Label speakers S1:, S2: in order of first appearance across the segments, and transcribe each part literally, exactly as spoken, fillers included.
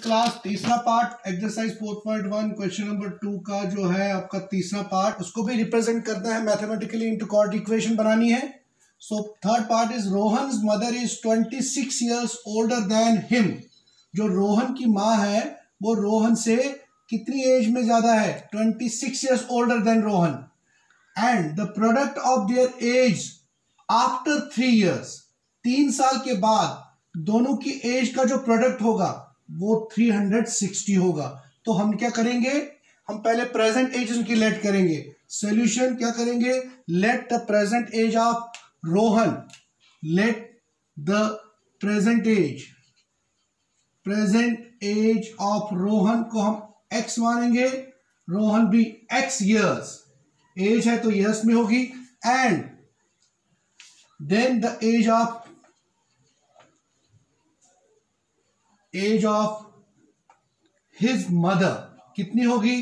S1: Class तीसरा part exercise four point one question number two का जो है आपका तीसरा पार्ट, उसको भी रिप्रेजेंट करना है मैथमेटिकली इनटू कॉर्ड इक्वेशन बनानी है. So third part is Rohan's mother is twenty six years older than him. जो रोहन की माँ है वो रोहन से कितनी एज में ज्यादा है? Twenty six years older than Rohan. And the product of their age after three years, तीन साल के बाद दोनों की एज का जो प्रोडक्ट होगा वो थ्री हंड्रेड सिक्सटी होगा. तो हम क्या करेंगे, हम पहले प्रेजेंट एज उनकी लेट करेंगे. सॉल्यूशन क्या करेंगे? Let the present age of Rohan, let the present age present age of Rohan को हम x मानेंगे. रोहन भी x इयर्स, एज है तो इयर्स में होगी. And then the age of age of his mother कितनी होगी?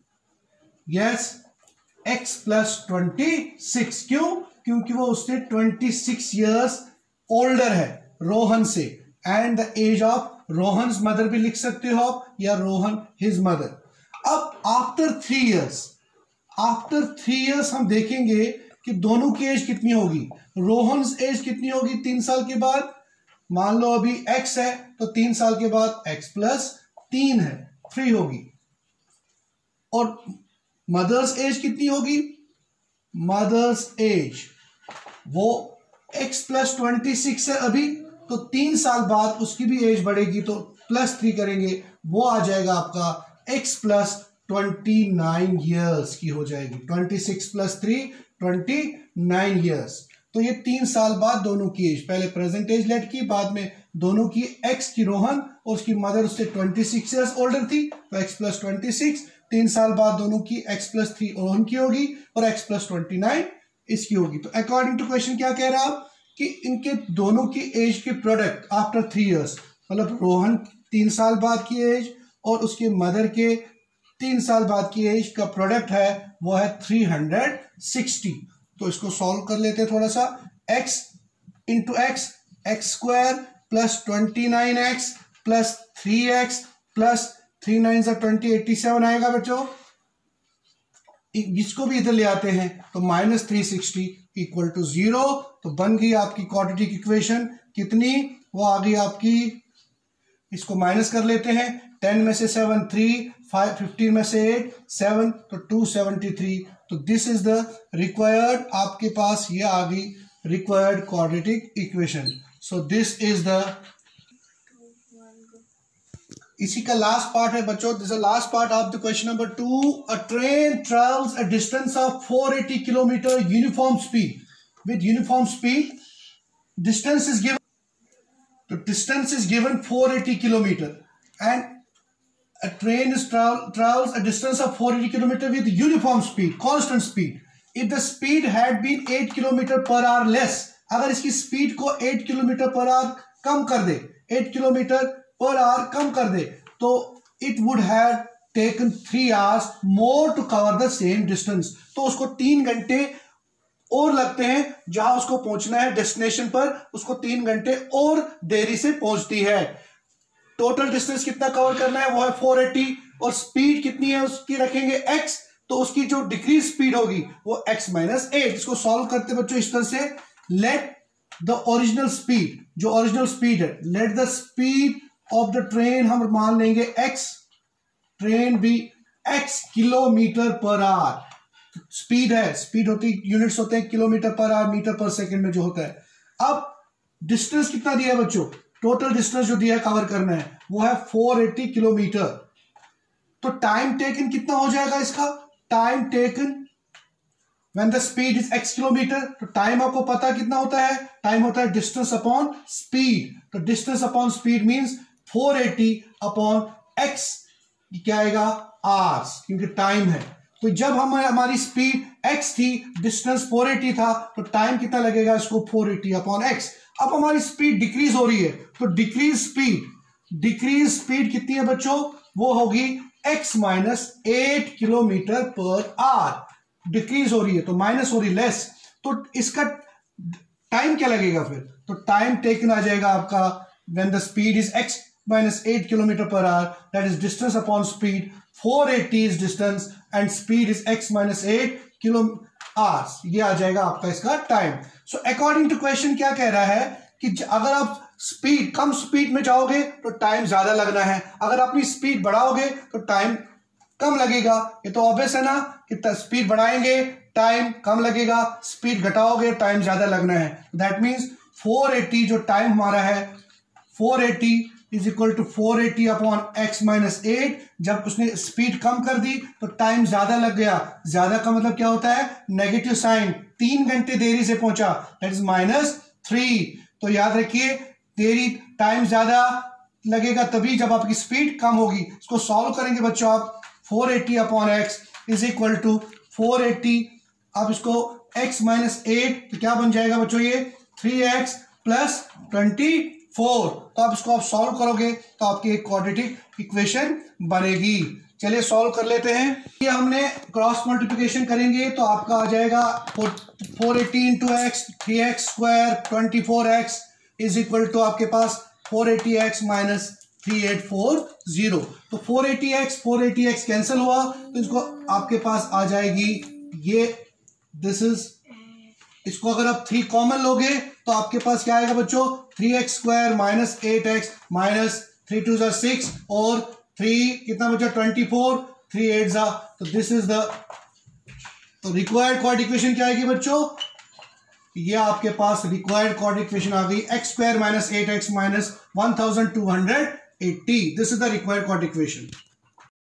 S1: Yes, x plus twenty six. क्यों? क्योंकि वो उससे ट्वेंटी सिक्स इयर्स ओल्डर है रोहन से. And the age of Rohan's mother भी लिख सकते हो आप, या रोहन हिज मदर. अब after three years, after three years हम देखेंगे कि दोनों की एज कितनी होगी. रोहन्स एज कितनी होगी तीन साल के बाद? मान लो अभी x है तो तीन साल के बाद x प्लस तीन है, थ्री होगी. और मदर्स एज कितनी होगी? मदर्स एज वो x प्लस ट्वेंटी सिक्स है अभी, तो तीन साल बाद उसकी भी एज बढ़ेगी तो प्लस थ्री करेंगे, वो आ जाएगा आपका x plus twenty nine years की हो जाएगी. Twenty six plus three twenty nine years. तो ये तीन साल बाद दोनों की एज, पहले प्रेजेंट एज लेट की, बाद में दोनों की x की रोहन और उसकी मदर उससे ट्वेंटी सिक्स इयर्स ओल्डर थी तो x प्लस ट्वेंटी सिक्स. तीन साल बाद दोनों की x प्लस थ्री रोहन की होगी और x प्लस ट्वेंटी नाइन इसकी होगी. तो अकॉर्डिंग टू क्वेश्चन क्या कह रहा है आप कि इनके दोनों की एज के प्रोडक्ट आफ्टर थ्री इयर्स, मतलब रोहन तीन साल बाद की एज और उसके मदर के तीन साल बाद की एज का प्रोडक्ट है वो है थ्री हंड्रेड सिक्सटी. तो इसको सॉल्व कर लेते हैं थोड़ा सा. x into X, X square plus twenty nine X plus three X plus three nine सा ट्वेंटी, एट्टी सेवन आएगा बच्चों. जिसको भी इधर ले आते हैं तो minus three sixty equal to zero. तो बन गई आपकी क्वाड्रेटिक इक्वेशन कितनी? वो आ गई आपकी, इसको माइनस कर लेते हैं. टेन में से सेवन थ्री, फाइव फिफ्टीन में से एट सेवन, तो टू सेवेंटी थ्री. तो दिस इज द रिक्वायर्ड, आपके पास ये आ गई required quadratic equation. So this is the, इसी का लास्ट पार्ट है बच्चों. This is last part of the question number two. A train travels a distance of four eighty kilometre uniform speed. With uniform speed distance is given, the distance is given four eighty kilometer and a train is travel, travels a distance of four eighty kilometer with uniform speed, constant speed. If the speed had been eight kilometer per hour less, अगर इसकी speed को eight kilometer per hour कम कर दे, eight kilometer per hour कम कर दे, तो it would have taken three hours more to cover the same distance. तो उसको तीन घंटे और लगते हैं, जहां उसको पहुंचना है डेस्टिनेशन पर उसको तीन घंटे और देरी से पहुंचती है. टोटल डिस्टेंस कितना कवर करना है वो है फोर एटी, और स्पीड कितनी है उसकी रखेंगे x, तो उसकी जो डिक्रीज स्पीड होगी वो x माइनस एट. इसको सॉल्व करते बच्चों इस तरह से. लेट द ओरिजिनल स्पीड, जो ओरिजिनल स्पीड है, let the speed of the train हम मान लेंगे x, ट्रेन भी x kilometre per hour. Speed है, स्पीड होती यूनिट्स होते हैं किलोमीटर पर आवर, मीटर पर सेकंड में जो होता है. अब डिस्टेंस कितना दिया है बच्चों? टोटल डिस्टेंस जो दिया है कवर करना है वो है फोर एटी किलोमीटर. तो टाइम टेकन कितना हो जाएगा इसका? Time taken when the speed is x kilometre, तो टाइम आपको पता कितना होता है? टाइम होता है डिस्टेंस अपॉन स्पीड. तो distance upon speed means four eighty upon x, क्या आएगा? आवर्स, क्योंकि टाइम है. तो जब हम हमारी स्पीड x थी, डिस्टेंस फोर एटी था, तो टाइम कितना लगेगा इसको? Four eighty upon x. अब हमारी स्पीड डिक्रीज हो रही है, तो डिक्रीज स्पीड, डिक्रीज स्पीड कितनी है बच्चों? वो होगी x minus eight kilometre per hour. Decrease हो रही है तो माइनस हो रही, लेस. तो इसका टाइम क्या लगेगा फिर? तो टाइम टेकन आ जाएगा आपका when the speed is x minus eight kilometer per hour, that is distance upon speed. four eighty is distance and speed is x minus eight kilo hours. ये आ जाएगा आपका इसका time. So according to question क्या कह रहा है कि अगर आप स्पीड कम स्पीड में जाओगे तो टाइम ज्यादा लगना है, अगर अपनी स्पीड बढ़ाओगे तो टाइम कम लगेगा. ये तो ऑब्वियस है ना कि स्पीड बढ़ाएंगे टाइम कम लगेगा, स्पीड घटाओगे टाइम ज्यादा लगना है. दैट मीन्स फोर एटी जो टाइम हमारा है four eighty is equal to four eighty upon X minus eight. जब उसने स्पीड कम कर दी तो टाइम ज्यादा लग गया. ज्यादा का मतलब क्या होता है? Negative sign. तीन घंटे देरी से पहुंचा, दैट इज माइनस थ्री. तो याद रखिए देरी टाइम ज्यादा लगेगा तभी जब आपकी स्पीड कम होगी. इसको सॉल्व करेंगे बच्चों आप. Four eighty upon X is equal to four eighty. आप इसको x माइनस एट तो क्या बन जाएगा बच्चों? ये three X plus twenty four. तो आप इसको आप सॉल्व करोगे तो आपकी एक क्वाड्रेटिक इक्वेशन बनेगी. चलिए सॉल्व कर लेते हैं. ये हमने क्रॉस मल्टीप्लिकेशन करेंगे तो आपका आ जाएगा four eighty into X three X square twenty four X is equal to आपके पास four eighty X minus three eight four zero. तो four eighty X four eighty X cancel हुआ तो इसको आपके पास आ जाएगी ये दिस इज. इसको अगर आप थ्री कॉमन लोगे तो आपके पास क्या आएगा बच्चों? Three X square minus eight X minus three two जा सिक्स और थ्री कितना बचा? Twenty four. थ्री एट जा तो दिस इज द तो रिक्वायर्ड क्वाड्रेटिक इक्वेशन क्या आएगी बच्चों? ये आपके पास रिक्वायर्ड क्वाड्रेटिक इक्वेशन आ गई X square minus eight X minus one thousand two hundred eighty. This is the required quadratic equation.